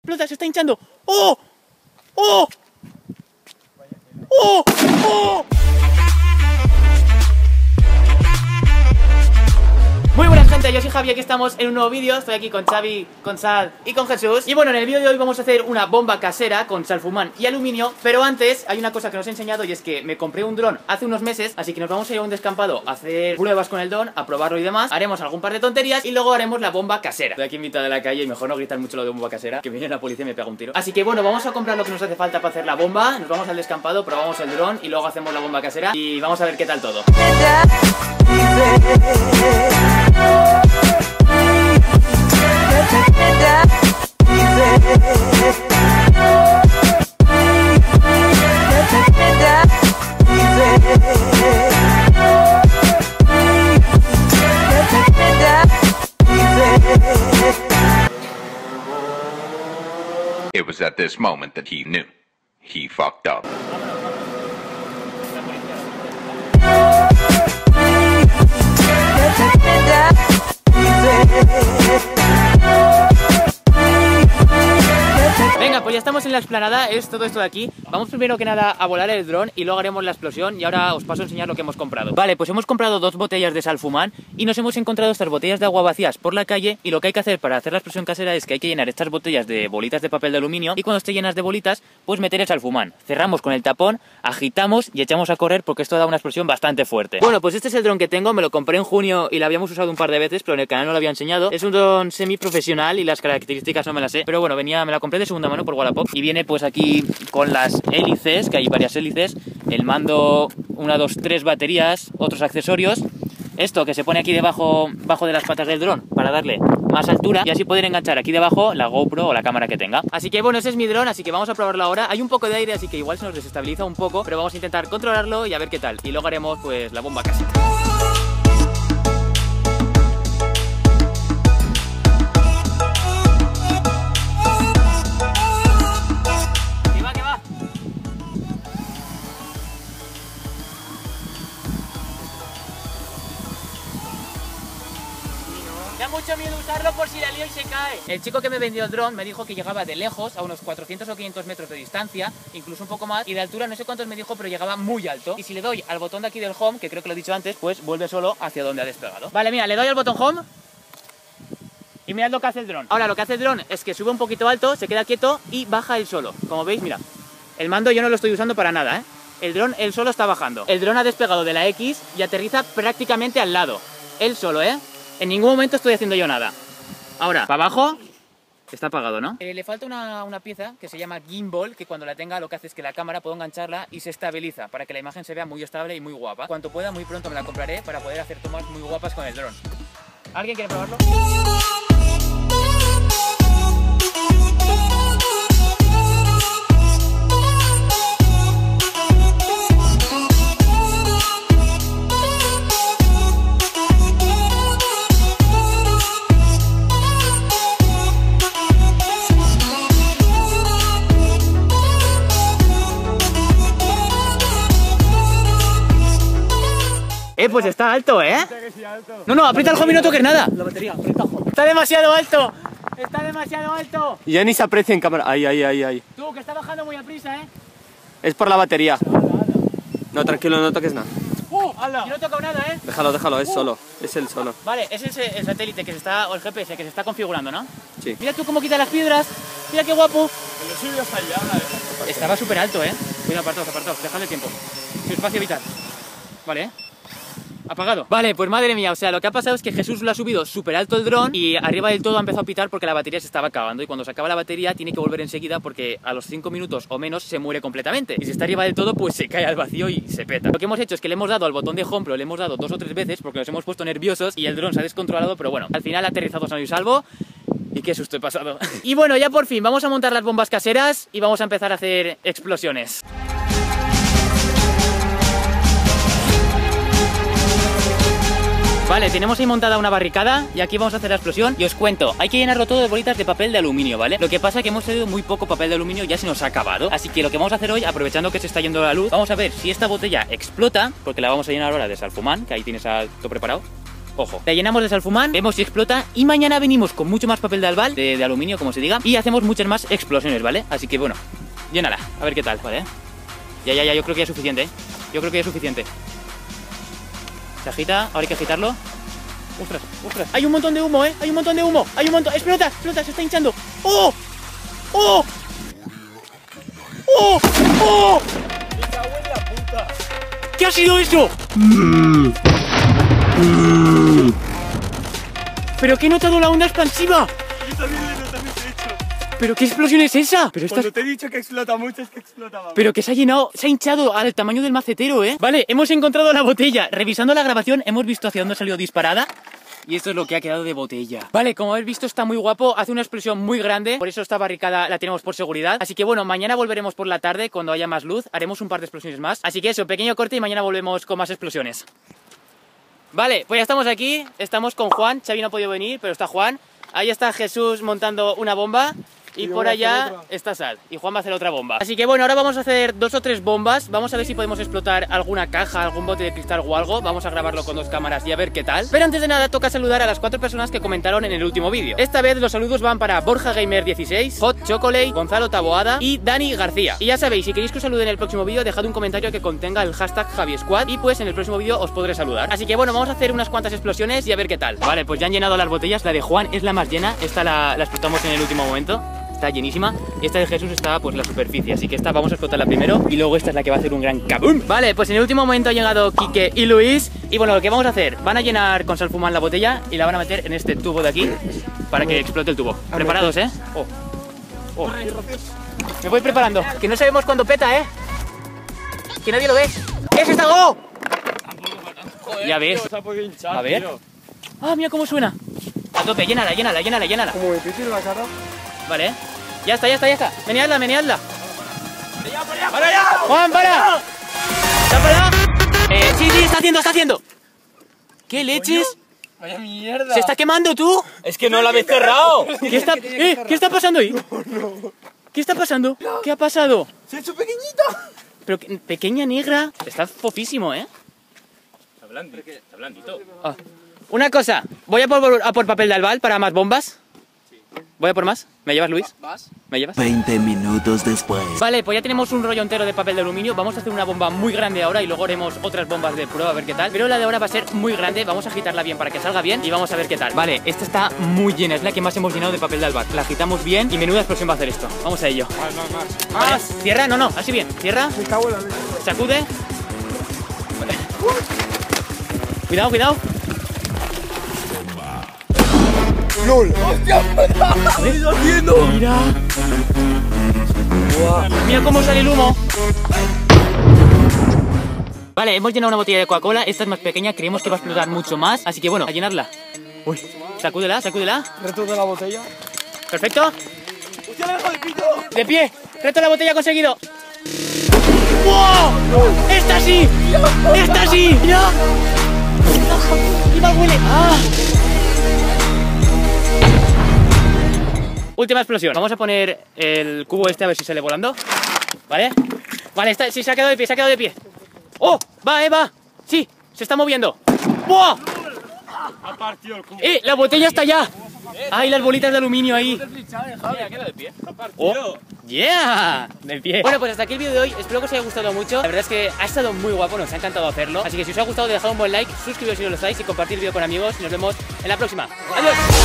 explota, se está hinchando. ¡Oh! ¡Oh! ¡Oh! ¡Oh! Muy buenas gente, yo soy Javi, aquí estamos en un nuevo vídeo. Estoy aquí con Xavi, con Sal y con Jesús. Y bueno, en el vídeo de hoy vamos a hacer una bomba casera con salfumán y aluminio. Pero antes hay una cosa que nos he enseñado, y es que me compré un dron hace unos meses. Así que nos vamos a ir a un descampado a hacer pruebas con el dron, a probarlo y demás. Haremos algún par de tonterías y luego haremos la bomba casera. Estoy aquí en mitad de la calle y mejor no gritar mucho lo de bomba casera, que viene la policía y me pega un tiro. Así que bueno, vamos a comprar lo que nos hace falta para hacer la bomba. Nos vamos al descampado, probamos el dron y luego hacemos la bomba casera. Y vamos a ver qué tal todo. It was at this moment that he knew. He fucked up. Venga, pues ya estamos en la explanada, es todo esto de aquí. Vamos primero que nada a volar el dron y luego haremos la explosión y ahora os paso a enseñar lo que hemos comprado. Vale, pues hemos comprado 2 botellas de salfumán y nos hemos encontrado estas botellas de agua vacías por la calle, y lo que hay que hacer para hacer la explosión casera es que hay que llenar estas botellas de bolitas de papel de aluminio, y cuando esté llenas de bolitas, pues meter el salfumán. Cerramos con el tapón, agitamos y echamos a correr, porque esto da una explosión bastante fuerte. Bueno, pues este es el dron que tengo, me lo compré en junio y lo habíamos usado un par de veces, pero en el canal no lo había enseñado. Es un dron semi-profesional y las características no me las sé, pero bueno, me la compré de segunda mano por Wallapop y viene pues aquí con las hélices, que hay varias hélices, el mando, 1, 2, 3 baterías, otros accesorios, esto que se pone aquí debajo de las patas del dron para darle más altura y así poder enganchar aquí debajo la GoPro o la cámara que tenga. Así que bueno, ese es mi dron, así que vamos a probarlo ahora. Hay un poco de aire, así que igual se nos desestabiliza un poco, pero vamos a intentar controlarlo y a ver qué tal. Y luego haremos pues la bomba casera. Me da mucho miedo usarlo por si la lío y se cae. El chico que me vendió el dron me dijo que llegaba de lejos, a unos 400 o 500 metros de distancia, incluso un poco más, y de altura no sé cuántos me dijo, pero llegaba muy alto. Y si le doy al botón de aquí del home, que creo que lo he dicho antes, pues vuelve solo hacia donde ha despegado. Vale, mira, le doy al botón home y mirad lo que hace el dron. Ahora lo que hace el dron es que sube un poquito alto, se queda quieto y baja él solo. Como veis, mira, el mando yo no lo estoy usando para nada, ¿eh? El dron él solo está bajando. El dron ha despegado de la X y aterriza prácticamente al lado. Él solo, ¿eh? En ningún momento estoy haciendo yo nada. Ahora, para abajo, está apagado, ¿no? Le falta una pieza que se llama gimbal, que cuando la tenga lo que hace es que la cámara puedo engancharla y se estabiliza, para que la imagen se vea muy estable y muy guapa. Cuanto pueda, muy pronto me la compraré para poder hacer tomas muy guapas con el dron. ¿Alguien quiere probarlo? Pues está alto, ¿eh? No, aprieta el home y no toques nada. La batería, aprieta el home. Está demasiado alto. Está demasiado alto. Ya ni se aprecia en cámara. Ahí. Tú, que está bajando muy a prisa, ¿eh? Es por la batería. No, tranquilo, no toques nada. ¡Hala! Yo no he tocado nada, ¿eh? Déjalo, es solo. Es el solo. Vale, ese es el satélite que se está, o el GPS que se está configurando, ¿no? Sí. Mira tú cómo quita las piedras. Mira qué guapo. Lo subido hasta allá, ¿eh? Estaba súper alto, ¿eh? Cuidado, apartaos, dejadle tiempo. Su espacio vital. Vale, ¿eh? Apagado. Vale, pues madre mía, o sea, lo que ha pasado es que Jesús lo ha subido súper alto el dron y arriba del todo ha empezado a pitar porque la batería se estaba acabando, y cuando se acaba la batería tiene que volver enseguida porque a los 5 minutos o menos se muere completamente, y si está arriba del todo pues se cae al vacío y se peta. Lo que hemos hecho es que le hemos dado al botón de home, pero le hemos dado 2 o 3 veces porque nos hemos puesto nerviosos y el dron se ha descontrolado, pero bueno, al final ha aterrizado sano y salvo. Y qué susto he pasado. Y bueno, ya por fin vamos a montar las bombas caseras y vamos a empezar a hacer explosiones. Vale, tenemos ahí montada una barricada y aquí vamos a hacer la explosión. Y os cuento, hay que llenarlo todo de bolitas de papel de aluminio, ¿vale? Lo que pasa es que hemos tenido muy poco papel de aluminio, ya se nos ha acabado. Así que lo que vamos a hacer hoy, aprovechando que se está yendo la luz, vamos a ver si esta botella explota, porque la vamos a llenar ahora de salfumán, que ahí tienes todo preparado. Ojo. La llenamos de salfumán, vemos si explota y mañana venimos con mucho más papel de albal, de aluminio, como se diga, y hacemos muchas más explosiones, ¿vale? Así que bueno, llénala, a ver qué tal, ¿vale? Ya, yo creo que ya es suficiente, ¿eh? Yo creo que ya es suficiente. Se agita, ahora hay que agitarlo. ¡Ostras! Hay un montón de humo, ¿eh? Hay un montón de humo. Hay un montón. ¡Explota! Se está hinchando. ¡Oh! ¡Oh! ¡Oh! ¡Oh! ¿Qué ha sido eso? ¿Pero qué he notado la onda expansiva? Yo también lo he notado hecho. ¿Pero qué explosión es esa? Pero Cuando te he dicho que explota mucho, es que explota más. Pero que se ha llenado, se ha hinchado al tamaño del macetero, ¿eh? Vale, hemos encontrado la botella. Revisando la grabación, hemos visto hacia dónde ha salido disparada. Y esto es lo que ha quedado de botella. Vale, como habéis visto está muy guapo, hace una explosión muy grande. Por eso esta barricada la tenemos por seguridad. Así que bueno, mañana volveremos por la tarde cuando haya más luz. Haremos un par de explosiones más. Así que eso, pequeño corte y mañana volvemos con más explosiones. Vale, pues ya estamos aquí. Estamos con Juan, Xavi no ha podido venir, pero está Juan. Ahí está Jesús montando una bomba. Y por allá está Sal. Y Juan va a hacer otra bomba. Así que bueno, ahora vamos a hacer 2 o 3 bombas. Vamos a ver si podemos explotar alguna caja, algún bote de cristal o algo. Vamos a grabarlo con 2 cámaras y a ver qué tal. Pero antes de nada toca saludar a las 4 personas que comentaron en el último vídeo. Esta vez los saludos van para Borja Gamer 16, Hot Chocolate, Gonzalo Taboada y Dani García. Y ya sabéis, si queréis que os salude en el próximo vídeo, dejad un comentario que contenga el hashtag JaviSquad y pues en el próximo vídeo os podré saludar. Así que bueno, vamos a hacer unas cuantas explosiones y a ver qué tal. Vale, pues ya han llenado las botellas. La de Juan es la más llena. Esta la explotamos en el último momento. Está llenísima. Y esta de Jesús está pues la superficie. Así que esta vamos a explotarla primero. Y luego esta es la que va a hacer un gran kaboom. Vale, pues en el último momento han llegado Quique y Luis. Y bueno, lo que vamos a hacer, van a llenar con salfumán la botella y la van a meter en este tubo de aquí para que explote el tubo. ¿Preparados, eh? Oh. Me voy preparando. Que no sabemos cuándo peta, que nadie lo ve. ¿Qué es esta? ¡Oh! Ya ves. A ver. Ah, mira cómo suena. A tope, llénala. Como me pique en la cara. Vale, ya está. Meneadla. ¡Para allá! ¡Juan, para! ¿Está para? Sí, está haciendo. ¿Qué leches? ¡Vaya mierda! ¿Se está quemando tú? Es que no la habéis cerrado. ¿Qué está pasando ahí? ¿Qué está pasando? ¿Qué ha pasado? ¡Se ha hecho pequeñita! Pero pequeña negra. Está fofísimo, ¿eh? Está blandito. Ah. Una cosa, voy a por papel de albal para más bombas. Voy a por más. ¿Me llevas, Luis? ¿Vas? ¿Me llevas? 20 minutos después. Vale, pues ya tenemos un rollo entero de papel de aluminio. Vamos a hacer una bomba muy grande ahora y luego haremos otras bombas de prueba a ver qué tal. Pero la de ahora va a ser muy grande. Vamos a agitarla bien para que salga bien y vamos a ver qué tal. Vale, esta está muy llena. Es la que más hemos llenado de papel de albal. La agitamos bien y menuda explosión va a hacer esto. Vamos a ello. Más. Vale, cierra, no, así bien. Cierra, Me cago en la leche. sacude. Vale. Cuidado. ¡LOL! ¡Hostia! ¿Qué estás haciendo? Mira. Mira cómo sale el humo. Vale, hemos llenado una botella de Coca-Cola. Esta es más pequeña, creemos que va a explotar mucho más. Así que bueno, a llenarla. Uy, sacúdela. Reto de la botella. Perfecto. ¡Hostia, la dejo de pito! De pie, reto de la botella conseguido. ¡Wow! ¡Esta sí! ¡Mira! ¡Qué mal huele! ¡Ah! Última explosión. Vamos a poner el cubo este a ver si sale volando. ¿Vale? Vale, sí, se ha quedado de pie, ¡Oh! Va. Sí, se está moviendo. ¡Buah! Ha partido el cubo. La botella está allá. ¡Ay, las bolitas de aluminio ahí! Mira, queda de pie. ¡Oh! ¡Yeah! De pie. Bueno, pues hasta aquí el vídeo de hoy. Espero que os haya gustado mucho. La verdad es que ha estado muy guapo, nos ha encantado hacerlo. Así que si os ha gustado, dejad un buen like, suscribiros si no lo estáis y compartir el vídeo con amigos. Y nos vemos en la próxima. ¡Adiós!